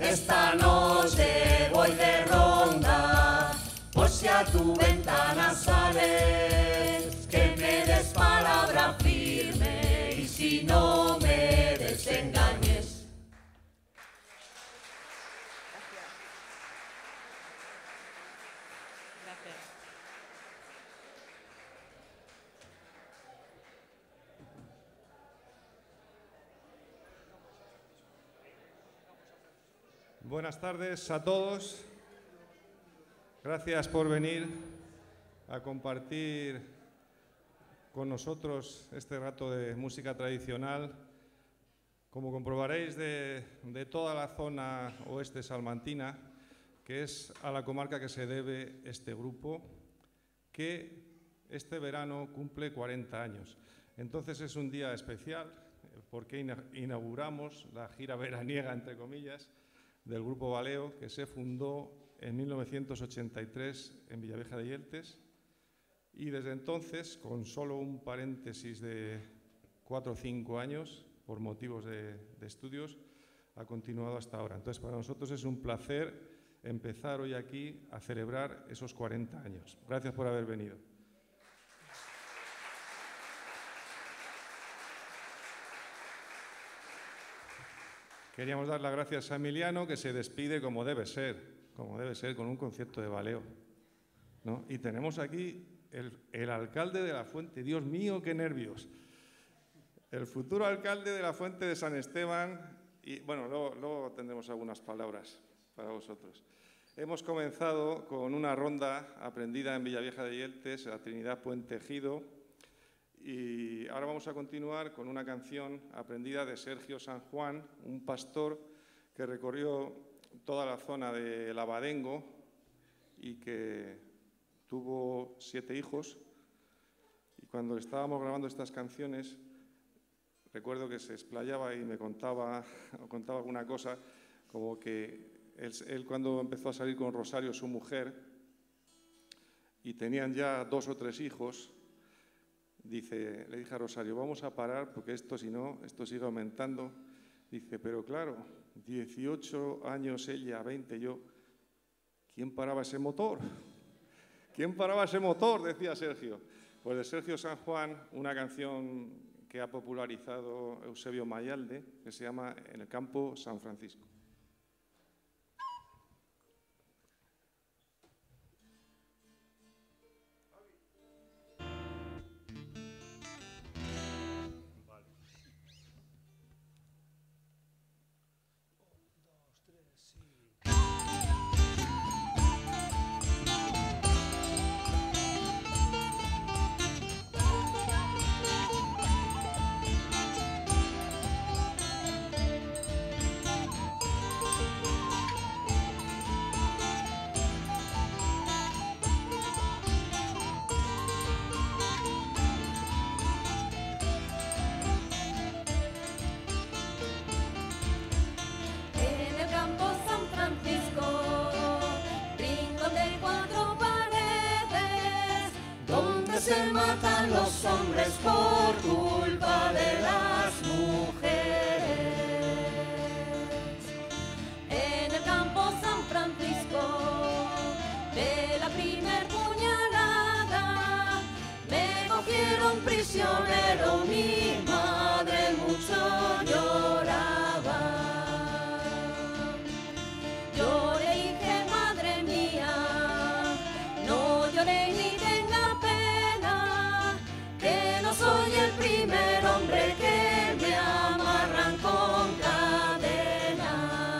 Esta noche voy de ronda, por si a tu ventana sales, que me des palabra firme y si no me desengañes. Buenas tardes a todos. Gracias por venir a compartir con nosotros este rato de música tradicional. Como comprobaréis, de toda la zona oeste salmantina, que es a la comarca que se debe este grupo, que este verano cumple 40 años. Entonces es un día especial porque inauguramos la gira veraniega, entre comillas, del Grupo Valeo, que se fundó en 1983 en Villavieja de Yeltes, y desde entonces, con solo un paréntesis de 4 o 5 años, por motivos de estudios, ha continuado hasta ahora. Entonces, para nosotros es un placer empezar hoy aquí a celebrar esos 40 años. Gracias por haber venido. Queríamos dar las gracias a Emiliano, que se despide como debe ser, con un concierto de Valeo, ¿no? Y tenemos aquí el alcalde de La Fuente. Dios mío, qué nervios. El futuro alcalde de La Fuente de San Esteban. Y bueno, luego tendremos algunas palabras para vosotros. Hemos comenzado con una ronda aprendida en Villavieja de Yeltes, la Trinidad Puente Ejido. Y ahora vamos a continuar con una canción aprendida de Sergio San Juan, un pastor que recorrió toda la zona de Lavadengo y que tuvo 7 hijos. Y cuando estábamos grabando estas canciones, recuerdo que se explayaba y me contaba alguna cosa, como que él cuando empezó a salir con Rosario, su mujer, y tenían ya 2 o 3 hijos, le dije a Rosario, vamos a parar porque esto, si no, esto sigue aumentando. Dice, pero claro, 18 años ella, 20 yo, ¿quién paraba ese motor? ¿Quién paraba ese motor?, decía Sergio. Pues de Sergio San Juan, una canción que ha popularizado Eusebio Mayalde, que se llama En el campo San Francisco. Se matan los hombres por culpa de las mujeres. En el campo San Francisco, de la primer puñalada, me cogieron prisionero, mi madre mucho lloraba. Lloré y dije, madre mía, no lloré ni tenga pena, que no soy el primer hombre que me amarran con cadenas.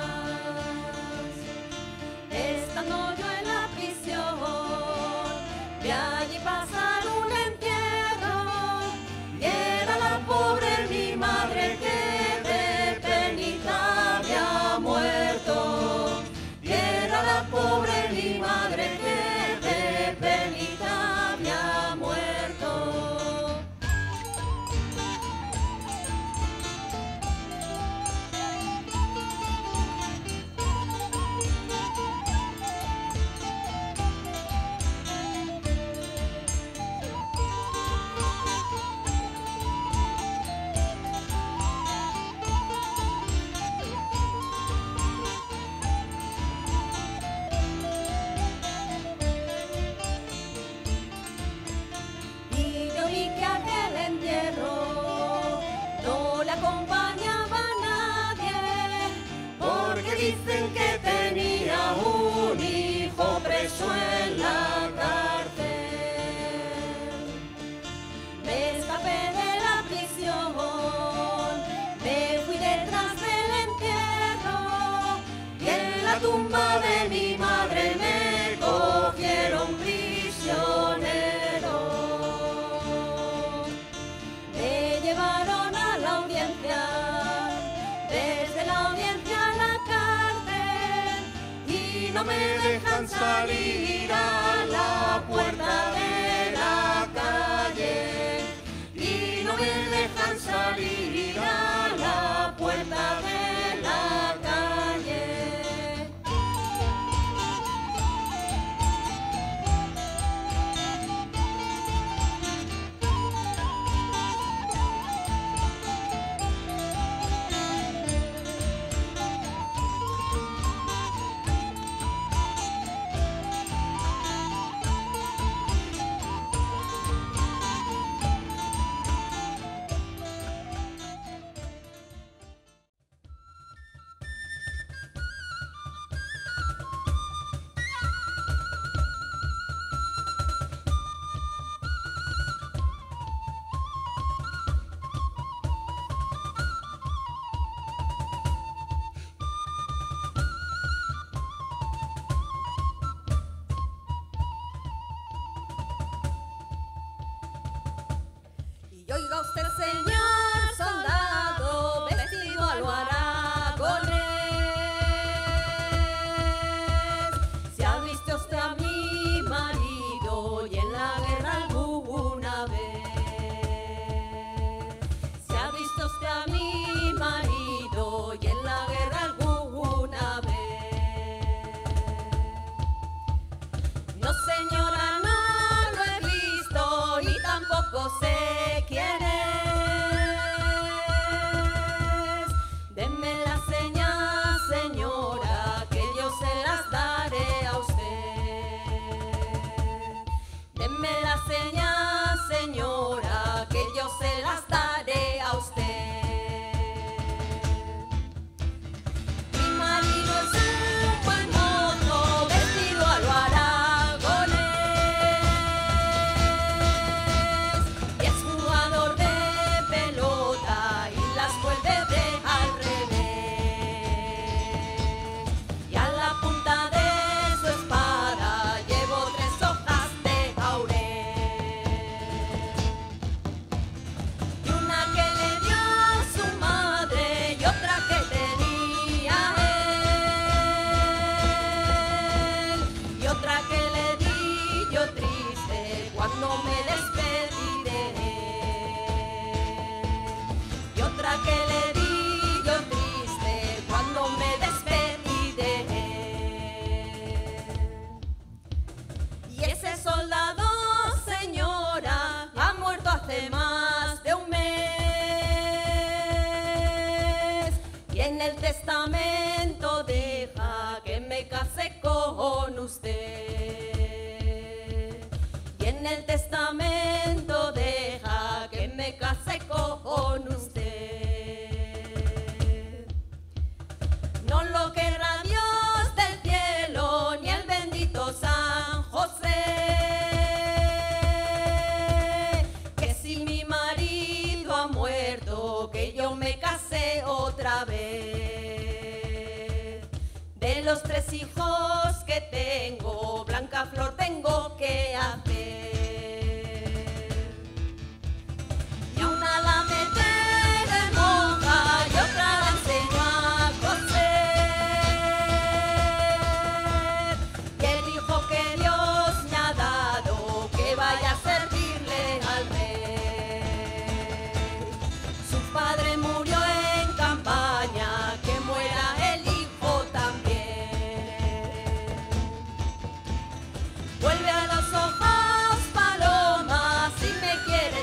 Estando yo en la prisión, de allí pasar un entierro, y era la pobre mi madre que de penita había muerto, y era la pobre mi madre que de penita había muerto. Oiga usted, señor soldado, vestido a lo aragonés. ¿Se ha visto usted a mi marido y en la guerra alguna vez? ¿Se ha visto usted a mi marido y en la guerra alguna vez? No, señora, no lo he visto ni tampoco sé quién es. Denme la señal, señora, que yo se las daré a usted. Denme la señal, señora, que yo se las daré a usted. Mi marido es un buen mozo, vestido a lo aragonés, y es jugador de pelota y las vuelve de al revés. Y a la punta de su espada llevo 3 hojas de laurel, y una que le dio su madre y otra que tenía él, y otra que le di yo triste cuando me despedí de él, y otra que le di yo triste cuando me despedí de él. Y ese soldado, señora, ha muerto hace más de un mes, y en el testamento deja que me case con usted. Y en el testamento deja que me case con usted. No lo querrá Dios del cielo ni el bendito San José, que si mi marido ha muerto, que yo me case otra vez. De los 3 hijos que tengo, blanca flor tengo que hacer. Y a una la meté de monja y otra la enseñó a coser. Y el hijo que Dios me ha dado, que vaya a servirle al rey. Su padre murió en campaña, que muera el hijo también. Vuelve a los ojos, paloma, si me quieres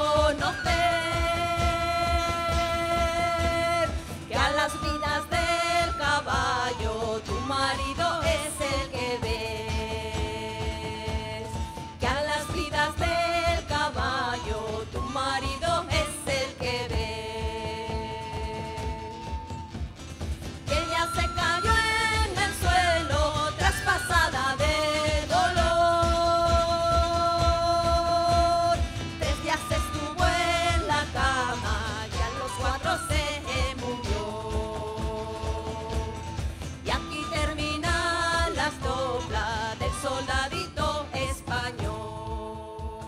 conocer, que a las vidas del caballo tu marido es el que ves, que a las vidas del caballo tu marido es el que ves. Que ella se cayó en el suelo traspasada de dolor. 3 días estuvo en la cama y a los 4 se murió. Y aquí terminan las coplas del soldadito español.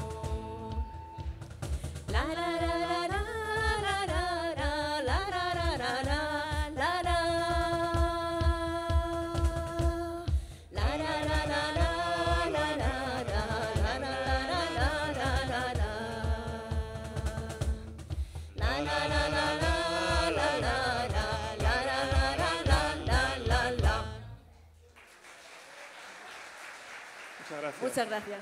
La la la la la la la la la la la la la la. La la la la la la la la la la la la la la. La la la la la la la la la la la la la. Muchas gracias. Muchas gracias.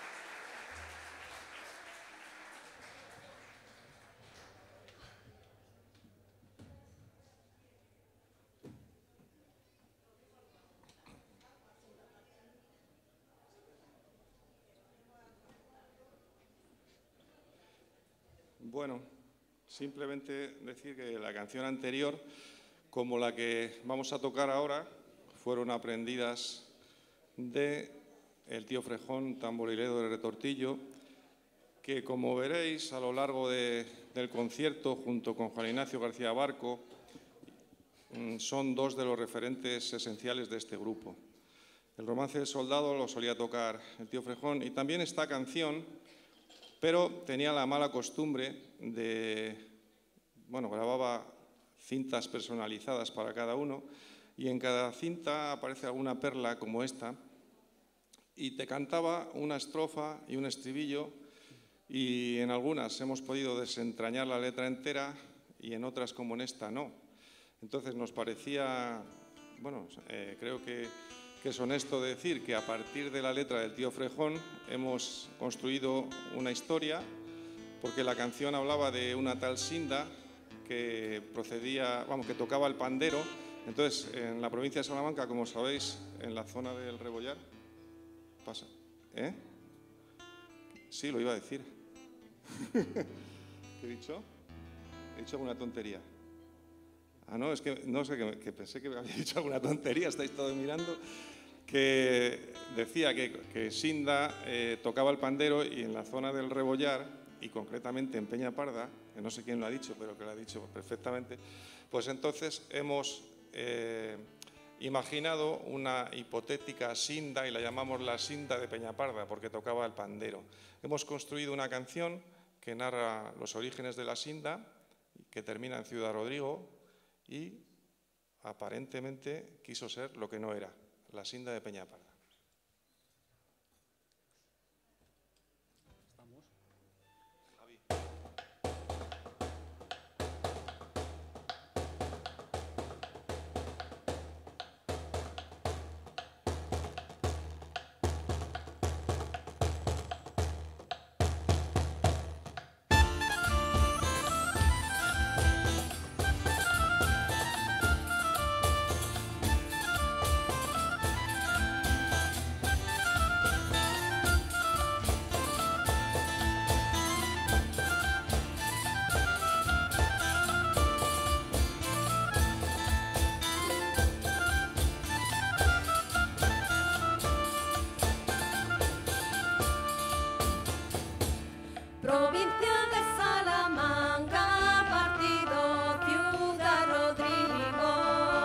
Bueno, simplemente decir que la canción anterior, como la que vamos a tocar ahora, fueron aprendidas de el tío Frejón, tamborilero de Retortillo, que como veréis a lo largo del concierto, junto con Juan Ignacio García Barco, son 2 de los referentes esenciales de este grupo. El romance del soldado lo solía tocar el tío Frejón, y también esta canción pero tenía la mala costumbre de, bueno, grababa cintas personalizadas para cada uno y en cada cinta aparece alguna perla como esta y te cantaba una estrofa y un estribillo y en algunas hemos podido desentrañar la letra entera y en otras como en esta no. Entonces nos parecía, bueno, creo que es honesto decir que a partir de la letra del Tío Frejón hemos construido una historia, porque la canción hablaba de una tal Sinda que procedía, vamos, que tocaba el pandero. Entonces, en la provincia de Salamanca, como sabéis, en la zona del Rebollar, pasa, ¿eh? Sí, lo iba a decir. ¿Qué he dicho? He dicho alguna tontería. Ah, no, es que no sé, que pensé que me había dicho alguna tontería, estáis todos mirando. Que decía que Sinda tocaba el pandero y en la zona del Rebollar, y concretamente en Peñaparda, que no sé quién lo ha dicho, pero que lo ha dicho perfectamente, pues entonces hemos imaginado una hipotética Sinda y la llamamos la Sinda de Peñaparda porque tocaba el pandero. Hemos construido una canción que narra los orígenes de la Sinda, que termina en Ciudad Rodrigo y aparentemente quiso ser lo que no era, la Sinda de Peñaparda. Provincia de Salamanca, partido Ciudad Rodrigo.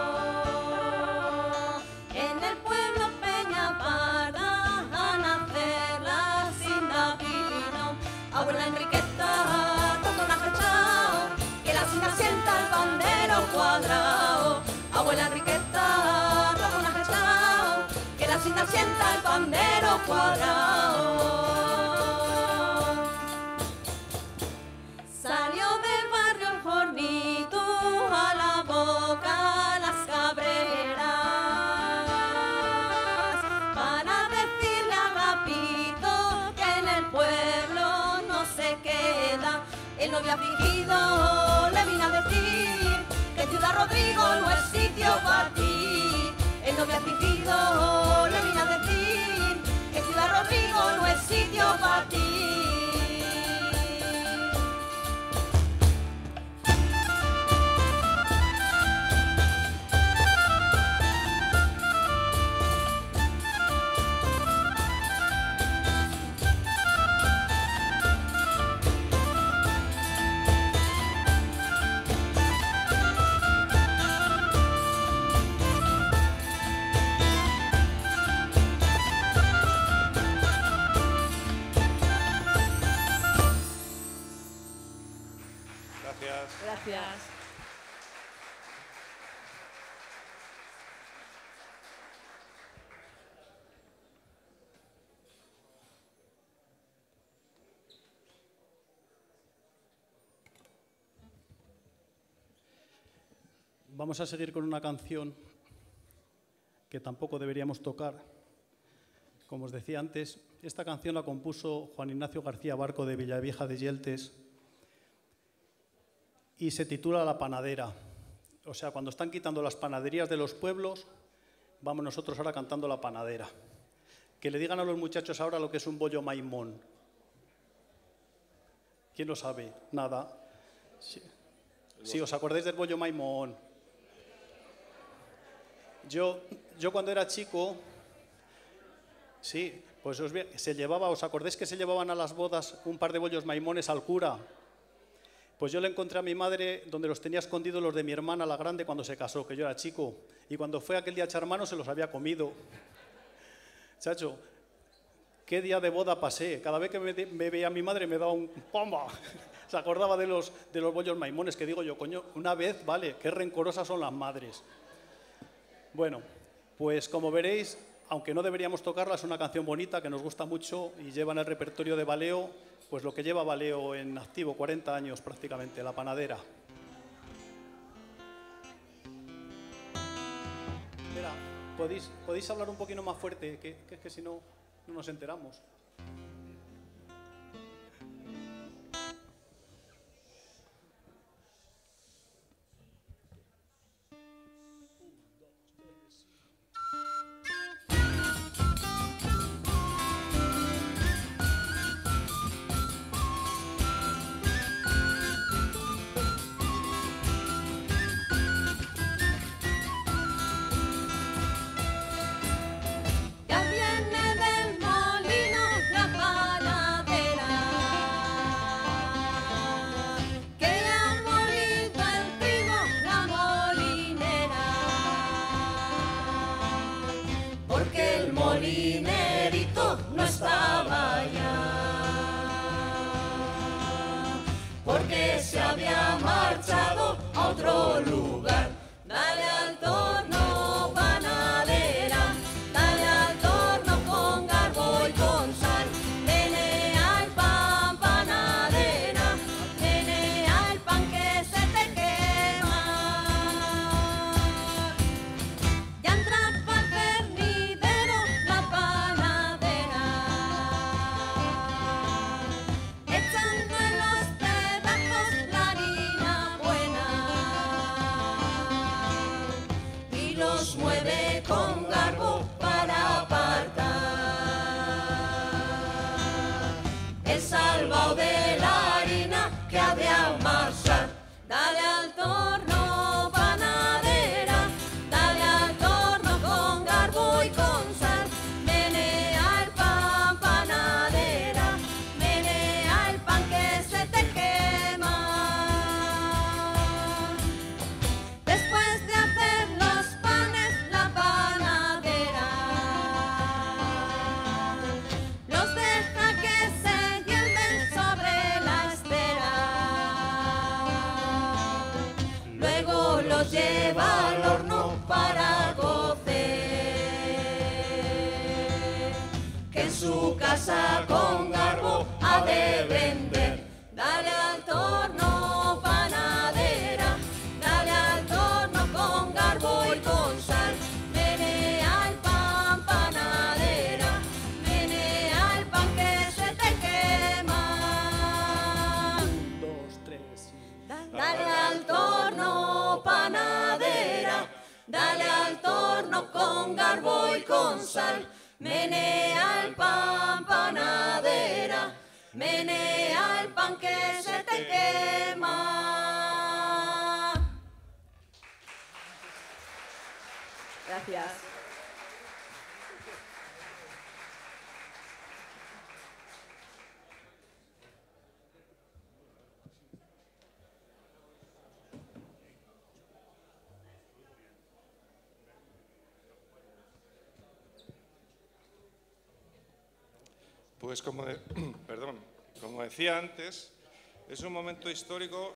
En el pueblo Peñaparda a nacer la Sinda vino. Abuela Enriqueta, toca una fechao, que la Sinda sienta el pandero cuadrado. Abuela Enriqueta, toca una fechao, que la Sinda sienta el pandero cuadrado. Salió del barrio el Jornito a la boca las cabreras para decirle a Agapito que en el pueblo no se queda. El novio afligido le vino a decir que Ciudad Rodrigo no es sitio para ti. El novio afligido le vino a decir que Ciudad Rodrigo no es sitio para ti. Gracias. Vamos a seguir con una canción que tampoco deberíamos tocar. Como os decía antes, esta canción la compuso Juan Ignacio García Barco de Villavieja de Yeltes y se titula La panadera. O sea, cuando están quitando las panaderías de los pueblos, vamos nosotros ahora cantando La panadera. Que le digan a los muchachos ahora lo que es un bollo maimón. ¿Quién lo sabe? Nada. Sí, ¿os acordáis del bollo maimón? Yo cuando era chico, sí, pues se llevaba, ¿os acordáis que se llevaban a las bodas un par de bollos maimones al cura? Pues yo le encontré a mi madre donde los tenía escondidos los de mi hermana, la grande, cuando se casó, que yo era chico. Y cuando fue aquel día a echar mano se los había comido. Chacho, qué día de boda pasé. Cada vez que me veía mi madre me daba un ¡pamba! Se acordaba de los bollos maimones, que digo yo, coño, una vez, vale, qué rencorosas son las madres. Bueno, pues como veréis, aunque no deberíamos tocarla, es una canción bonita que nos gusta mucho y lleva en el repertorio de Valeo, pues lo que lleva Valeo en activo, 40 años prácticamente, La Panadera. Mira, ¿podéis hablar un poquito más fuerte? Que es que si no, no nos enteramos. Ya viene del molino la panadera, que ha molido el trigo la molinera, porque el molinerito no estaba ya, porque se había marchado a otro lugar. Dale al torno, panadera, dale al torno con garbo y con sal. Menea el pan, panadera, menea el pan que se te quema. Ya entra pa'l pernidero la panadera, echando en los pedazos la harina buena, y los mueve con garbo para apartar el salvao de la harina que ha de amasar. Dale al torno, panadera, dale al torno con garbo y con sal. Menea el pan, panadera, menea el pan que se te quema. Después de hacer los panes, la panadera los deja que se hierven sobre la estera. Luego los lleva al horno para cocer, que en su casa con garbo ha de vender. Dale al torno, panadera, dale al torno con garbo y con sal. Menea el pan, panadera, menea el pan que se te quema. 1, 2, 3. Dale al torno, panadera, dale al torno con garbo y con sal. Menea el pan, panadera, menea el pan que se te quema. Gracias. Pues como decía antes, es un momento histórico